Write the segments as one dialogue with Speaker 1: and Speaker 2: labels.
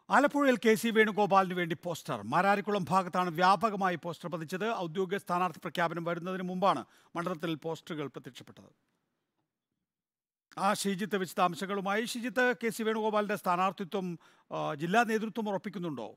Speaker 1: ആലപ്പുഴയിൽ കെ.സി. വേണുഗോപാലിന് വേണ്ടി പോസ്റ്റർ. മാരാരിക്കുളം ഭാഗത്താണ് വ്യാപകമായി പോസ്റ്റർ പതിച്ചത്. ഔദ്യോഗിക സ്ഥാനാർത്ഥി പ്രഖ്യാപനം വരുന്നതിന് മുമ്പാണ് മണ്ഡലത്തിൽ പോസ്റ്ററുകൾ പ്രത്യക്ഷപ്പെട്ടത്. ഷിജിത്ത് വിശദാംശങ്ങളുമായി. ഷിജിത്ത്, കെ.സി. വേണുഗോപാലിന്റെ സ്ഥാനാർത്ഥിത്വം ജില്ലാ നേതൃത്വം ഉറപ്പിക്കുന്നുണ്ടോ?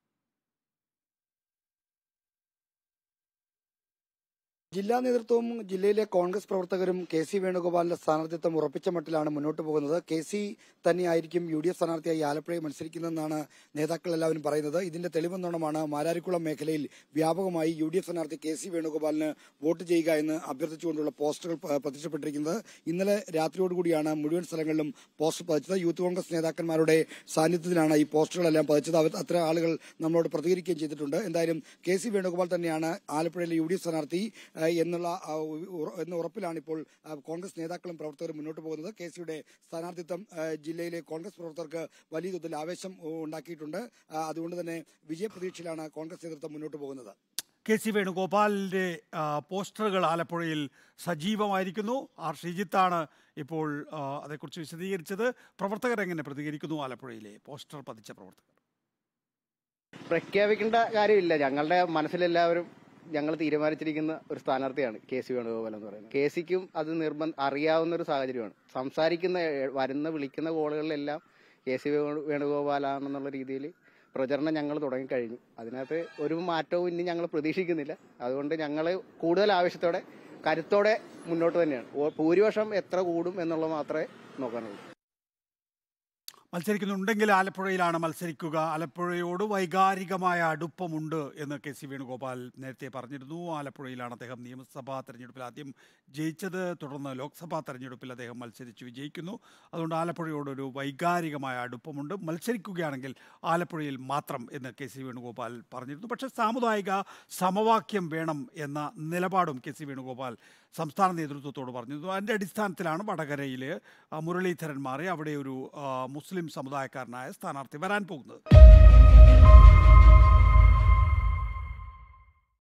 Speaker 2: ജില്ലാ നേതൃത്വവും ജില്ലയിലെ കോൺഗ്രസ് പ്രവർത്തകരും കെ.സി. വേണുഗോപാലിന്റെ സ്ഥാനാർത്ഥിത്വം ഉറപ്പിച്ച മട്ടിലാണ് മുന്നോട്ട് പോകുന്നത്. കെ.സി. തന്നെയായിരിക്കും യു.ഡി.എഫ് സ്ഥാനാർത്ഥിയായി ആലപ്പുഴയിൽ മത്സരിക്കുന്നതെന്നാണ് നേതാക്കൾ എല്ലാവരും പറയുന്നത്. ഇതിന്റെ തെളിവെന്നോണമാണ് മാരാരിക്കുളം മേഖലയിൽ വ്യാപകമായി യു.ഡി.എഫ് സ്ഥാനാർത്ഥി കെ.സി. വേണുഗോപാലിന് വോട്ട് ചെയ്യുക എന്ന് അഭ്യർത്ഥിച്ചുകൊണ്ടുള്ള പോസ്റ്ററുകൾ പ്രത്യക്ഷപ്പെട്ടിരിക്കുന്നത്. ഇന്നലെ രാത്രിയോടുകൂടിയാണ് മുഴുവൻ സ്ഥലങ്ങളിലും പോസ്റ്റർ പതിച്ചത്. യൂത്ത് കോൺഗ്രസ് നേതാക്കന്മാരുടെ സാന്നിധ്യത്തിലാണ് ഈ പോസ്റ്ററുകളെല്ലാം പതിച്ചത്. അത്ര ആളുകൾ നമ്മളോട് പ്രതികരിക്കുകയും ചെയ്തിട്ടുണ്ട്. എന്തായാലും കെ.സി. വേണുഗോപാൽ തന്നെയാണ് ആലപ്പുഴയിലെ യു.ഡി.എഫ് സ്ഥാനാർത്ഥി എന്ന ഉറപ്പിലാണ് ഇപ്പോൾ കോൺഗ്രസ് നേതാക്കളും പ്രവർത്തകരും മുന്നോട്ട് പോകുന്നത്. കെ.സിയുടെ സ്ഥാനാർത്ഥിത്വം ജില്ലയിലെ കോൺഗ്രസ് പ്രവർത്തകർക്ക് വലിയ തോതിൽ ആവേശം ഉണ്ടാക്കിയിട്ടുണ്ട്. അതുകൊണ്ട് തന്നെ വിജയപ്രതീക്ഷയിലാണ് കോൺഗ്രസ് നേതൃത്വം മുന്നോട്ട് പോകുന്നത്.
Speaker 1: കെ.സി. വേണുഗോപാലിന്റെ പോസ്റ്ററുകൾ ആലപ്പുഴയിൽ സജീവമായിരിക്കുന്നു. ഷിജിത്താണ് ഇപ്പോൾ അതേക്കുറിച്ച് വിശദീകരിച്ചത്. പ്രവർത്തകർ എങ്ങനെ പ്രതികരിക്കുന്നു? ആലപ്പുഴയിലെ പോസ്റ്റർ പതിച്ച പ്രവർത്തകർ
Speaker 3: പ്രഖ്യാപിക്കേണ്ട കാര്യമില്ല. ഞങ്ങളുടെ മനസ്സിലെല്ലാവരും ഞങ്ങൾ തീരുമാനിച്ചിരിക്കുന്ന ഒരു സ്ഥാനാർത്ഥിയാണ് കെ.സി. വേണുഗോപാൽ എന്ന് പറയുന്നത്. കെ.സിക്കും അത് അറിയാവുന്ന ഒരു സാഹചര്യമാണ്. വിളിക്കുന്ന കോളുകളിലെല്ലാം കെ.സി. വേണുഗോപാലാണെന്നുള്ള രീതിയിൽ പ്രചരണം ഞങ്ങൾ തുടങ്ങിക്കഴിഞ്ഞു. അതിനകത്ത് ഒരു മാറ്റവും ഇനി ഞങ്ങൾ പ്രതീക്ഷിക്കുന്നില്ല. അതുകൊണ്ട് ഞങ്ങൾ കൂടുതൽ ആവേശത്തോടെ കരുത്തോടെ മുന്നോട്ട് തന്നെയാണ്. ഭൂരിപക്ഷം എത്ര കൂടും എന്നുള്ളത് മാത്രമേ നോക്കാനുള്ളൂ.
Speaker 1: മത്സരിക്കുന്നുണ്ടെങ്കിൽ ആലപ്പുഴയിലാണ് മത്സരിക്കുക. ആലപ്പുഴയോട് വൈകാരികമായ അടുപ്പമുണ്ട് എന്ന് കെ.സി. വേണുഗോപാൽ നേരത്തെ പറഞ്ഞിരുന്നു. ആലപ്പുഴയിലാണ് അദ്ദേഹം നിയമസഭാ തെരഞ്ഞെടുപ്പിൽ ആദ്യം ജയിച്ചത്. തുടർന്ന് ലോക്സഭാ തെരഞ്ഞെടുപ്പിൽ അദ്ദേഹം മത്സരിച്ച് വിജയിക്കുന്നു. അതുകൊണ്ട് ആലപ്പുഴയോടൊരു വൈകാരികമായ അടുപ്പമുണ്ട്. മത്സരിക്കുകയാണെങ്കിൽ ആലപ്പുഴയിൽ മാത്രം എന്ന് കെ.സി. വേണുഗോപാൽ പറഞ്ഞിരുന്നു. പക്ഷേ സാമുദായിക സമവാക്യം വേണം എന്ന നിലപാടും കെ.സി. വേണുഗോപാൽ സംസ്ഥാന നേതൃത്വത്തോട് പറഞ്ഞിരുന്നു. അതിൻ്റെ അടിസ്ഥാനത്തിലാണ് വടകരയിൽ മുരളീധരൻ മാറി അവിടെ ഒരു മുസ്ലിം സമുദായക്കാരനായ സ്ഥാനാർത്ഥി വരാൻ പോകുന്നത്.